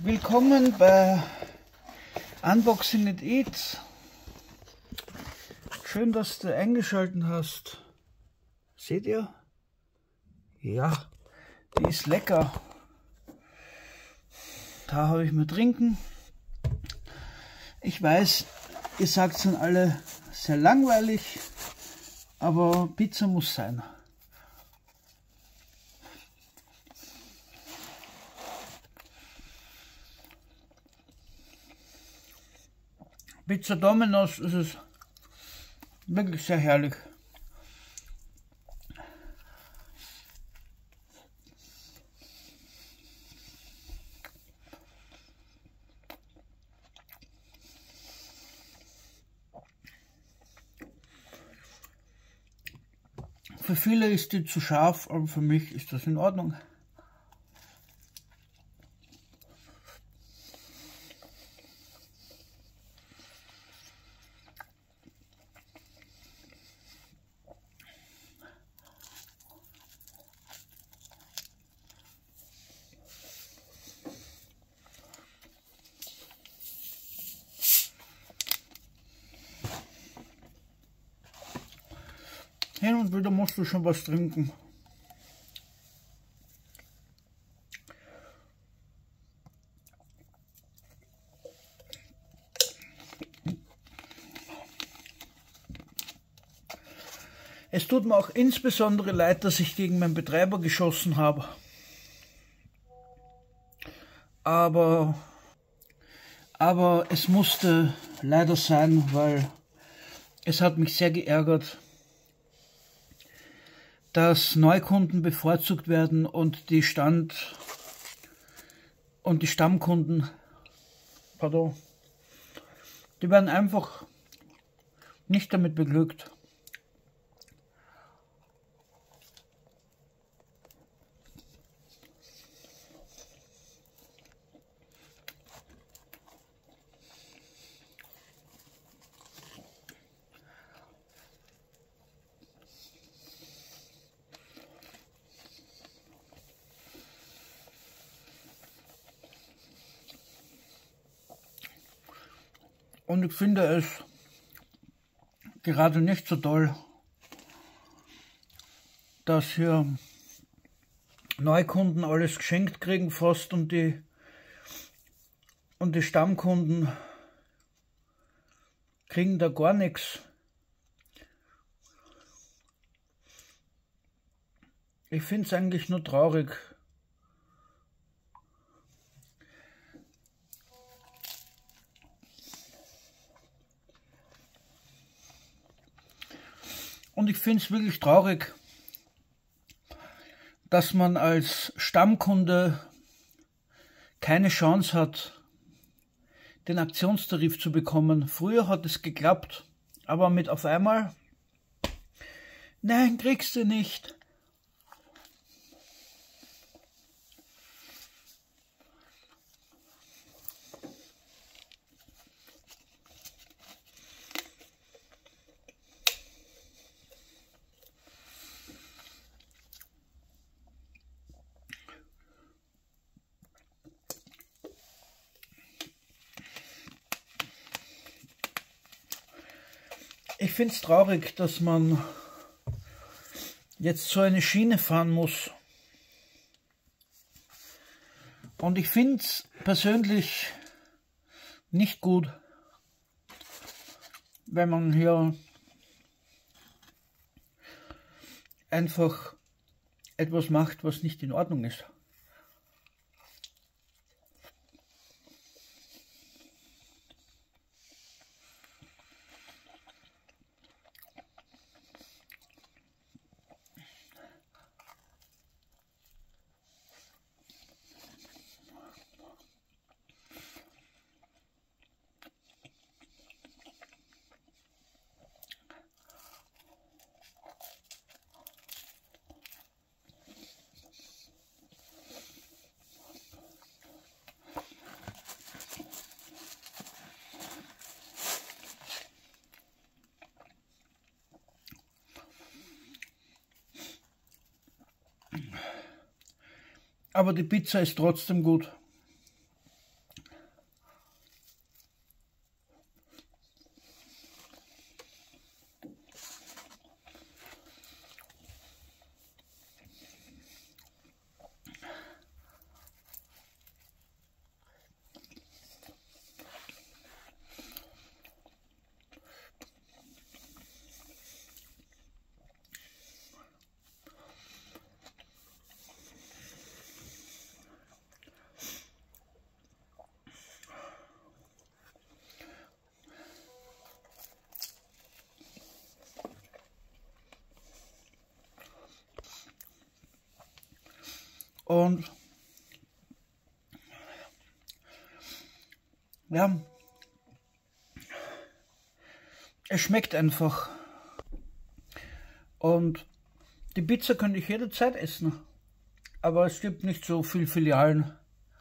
Willkommen bei Unboxing and Eats. Schön, dass du eingeschaltet hast. Seht ihr? Ja, die ist lecker. Da habe ich mir trinken. Ich weiß, ihr sagt es dann alle sehr langweilig, aber Pizza muss sein. Pizza Domino's ist es wirklich sehr herrlich. Für viele ist die zu scharf, aber für mich ist das in Ordnung. Hin und wieder musst du schon was trinken. Es tut mir auch insbesondere leid, dass ich gegen meinen Betreiber geschossen habe. Aber es musste leider sein, weil es hat mich sehr geärgert, dass Neukunden bevorzugt werden und die Stammkunden, pardon, die werden einfach nicht damit beglückt. Und ich finde es gerade nicht so toll, dass hier Neukunden alles geschenkt kriegen fast und die Stammkunden kriegen da gar nichts. Ich finde es eigentlich nur traurig. Und ich finde es wirklich traurig, dass man als Stammkunde keine Chance hat, den Aktionstarif zu bekommen. Früher hat es geklappt, aber mit auf einmal, nein, kriegst du nicht. Ich finde es traurig, dass man jetzt so eine Schiene fahren muss. Und ich finde es persönlich nicht gut, wenn man hier einfach etwas macht, was nicht in Ordnung ist. Aber die Pizza ist trotzdem gut. Und ja, es schmeckt einfach. Und die Pizza könnte ich jederzeit essen. Aber es gibt nicht so viele Filialen.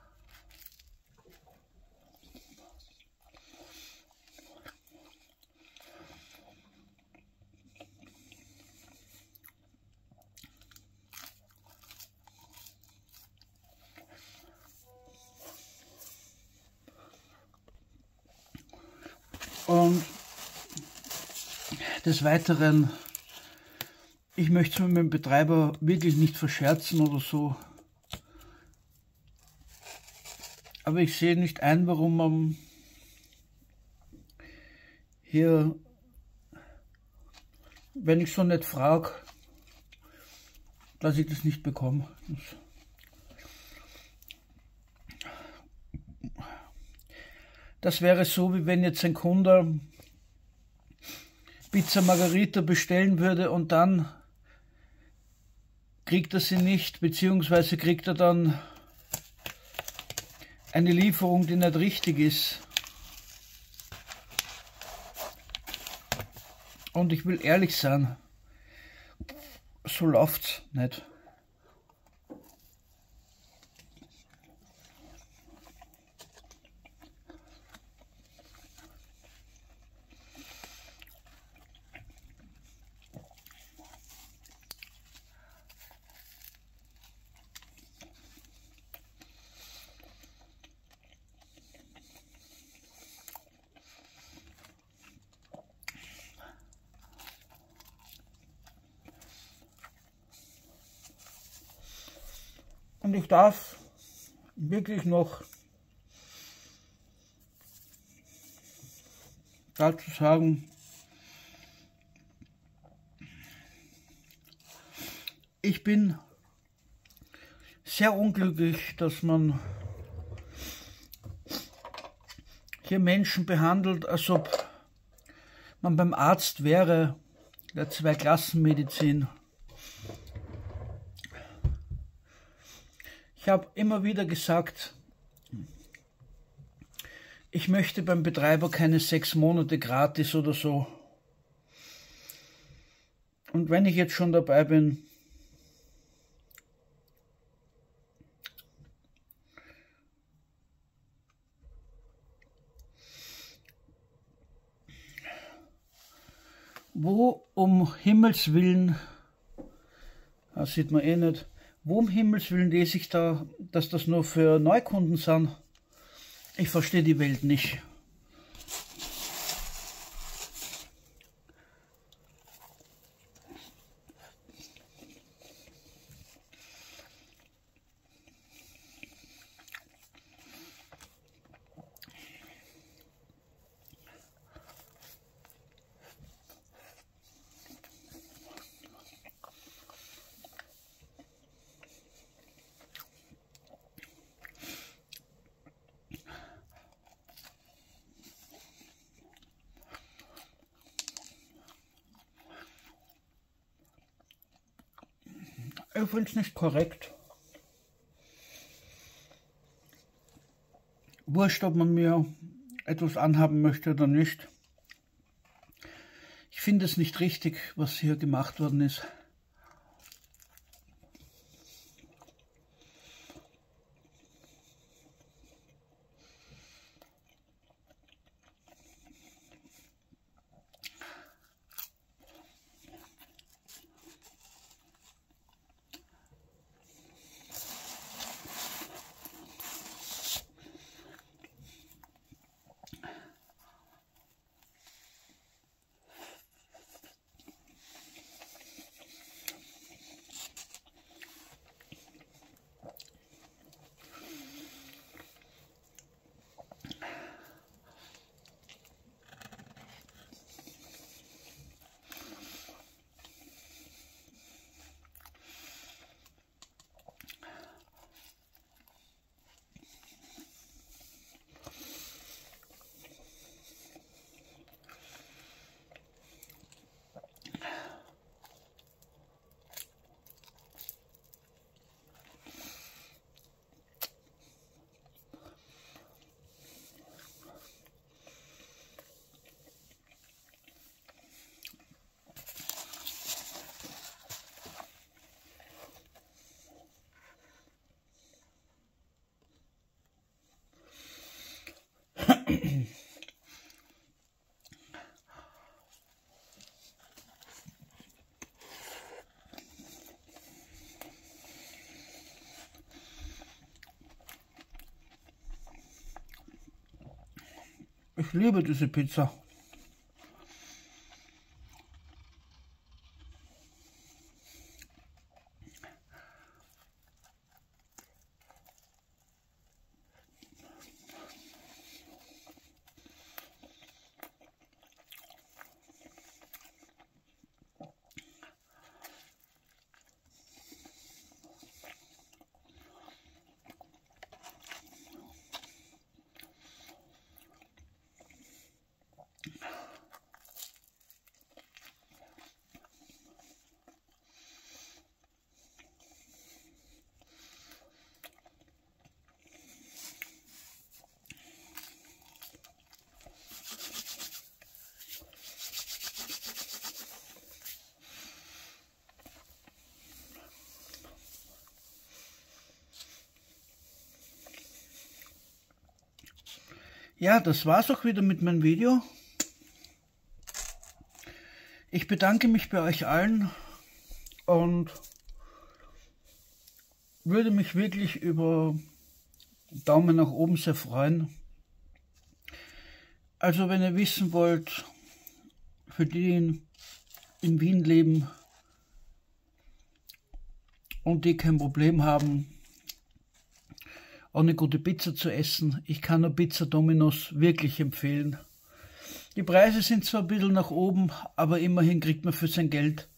Und des Weiteren, ich möchte es mit dem Betreiber wirklich nicht verscherzen oder so. Aber ich sehe nicht ein, warum man hier, wenn ich so nicht frage, dass ich das nicht bekomme. Das wäre so, wie wenn jetzt ein Kunde Pizza Margherita bestellen würde und dann kriegt er sie nicht, beziehungsweise kriegt er dann eine Lieferung, die nicht richtig ist. Und ich will ehrlich sein, so läuft's nicht. Und ich darf wirklich noch dazu sagen, ich bin sehr unglücklich, dass man hier Menschen behandelt, als ob man beim Arzt wäre, der Zweiklassenmedizin. Ich habe immer wieder gesagt, ich möchte beim Betreiber keine 6 Monate gratis oder so. Und wenn ich jetzt schon dabei bin, wo um Himmels Willen, das sieht man eh nicht, wo um Himmels Willen lese ich da, dass das nur für Neukunden sind? Ich verstehe die Welt nicht. Ich finde es nicht korrekt. Wurscht, ob man mir etwas anhaben möchte oder nicht. Ich finde es nicht richtig, was hier gemacht worden ist. Ich liebe diese Pizza. Ja, das war's auch wieder mit meinem Video. Ich bedanke mich bei euch allen und würde mich wirklich über Daumen nach oben sehr freuen. Also wenn ihr wissen wollt, für die in Wien leben und die kein Problem haben, auch eine gute Pizza zu essen. Ich kann nur Pizza Domino's wirklich empfehlen. Die Preise sind zwar ein bisschen nach oben, aber immerhin kriegt man für sein Geld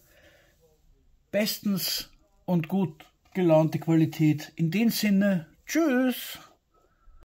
bestens und gut gelaunte Qualität. In dem Sinne, tschüss!